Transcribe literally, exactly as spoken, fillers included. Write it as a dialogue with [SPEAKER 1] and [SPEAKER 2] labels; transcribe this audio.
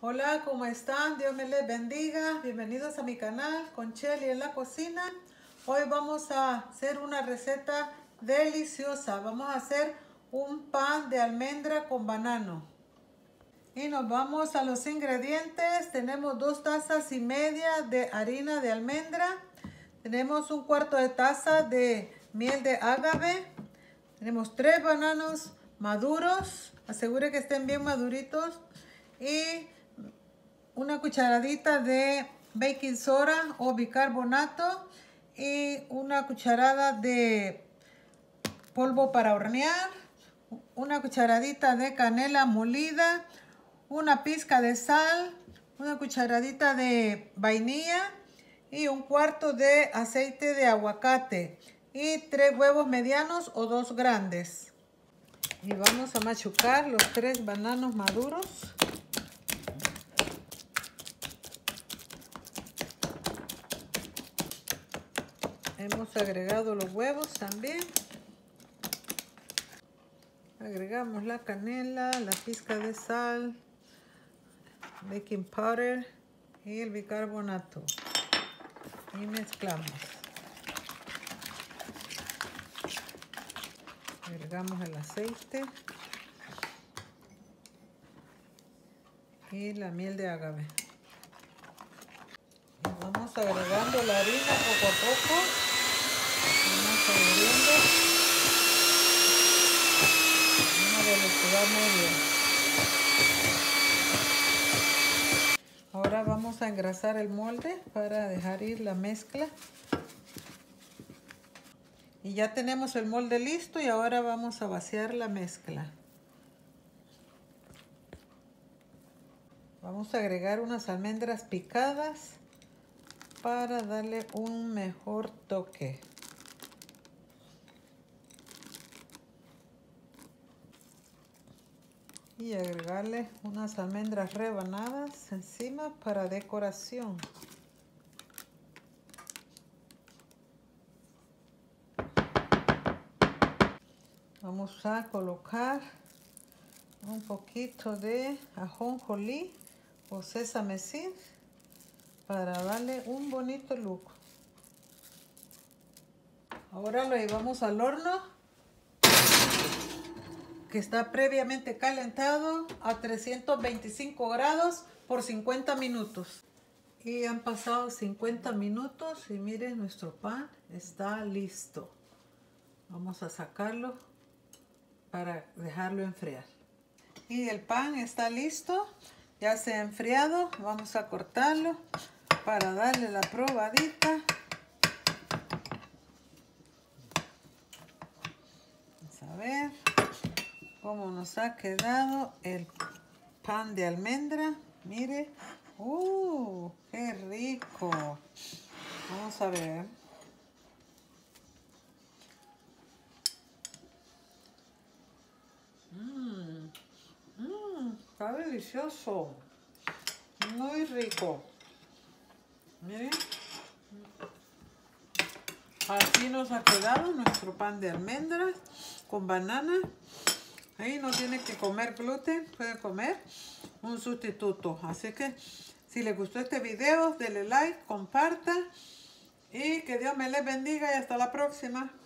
[SPEAKER 1] Hola, ¿cómo están? Dios me les bendiga. Bienvenidos a mi canal con Chely en la cocina. Hoy vamos a hacer una receta deliciosa. Vamos a hacer un pan de almendra con banano. Y nos vamos a los ingredientes. Tenemos dos tazas y media de harina de almendra. Tenemos un cuarto de taza de miel de agave. Tenemos tres bananos maduros. Asegure que estén bien maduritos. Y una cucharadita de baking soda o bicarbonato y una cucharada de polvo para hornear, una cucharadita de canela molida, una pizca de sal, una cucharadita de vainilla y un cuarto de aceite de aguacate y tres huevos medianos o dos grandes. Y vamos a machucar los tres bananos maduros. Hemos agregado los huevos también. Agregamos la canela, la pizca de sal, baking powder y el bicarbonato. Y mezclamos. Agregamos el aceite y la miel de agave. Y vamos agregando la harina poco a poco. Vamos abriendo una velocidad media. Ahora vamos a engrasar el molde para dejar ir la mezcla. Y ya tenemos el molde listo y ahora vamos a vaciar la mezcla. Vamos a agregar unas almendras picadas para darle un mejor toque. Y agregarle unas almendras rebanadas encima para decoración. Vamos a colocar un poquito de ajonjolí o sesame seed para darle un bonito look. Ahora lo llevamos al horno, que está previamente calentado a trescientos veinticinco grados por cincuenta minutos. Y han pasado cincuenta minutos y miren, nuestro pan está listo. Vamos a sacarlo para dejarlo enfriar. Y el pan está listo, ya se ha enfriado. Vamos a cortarlo para darle la probadita. Vamos a ver cómo nos ha quedado el pan de almendra. Mire, ¡uh! ¡Qué rico! Vamos a ver. Mmm, mmm, está delicioso. Muy rico. Miren. Así nos ha quedado nuestro pan de almendras con banana. Ahí no tiene que comer gluten, puede comer un sustituto. Así que si les gustó este video, denle like, comparta y que Dios me les bendiga y hasta la próxima.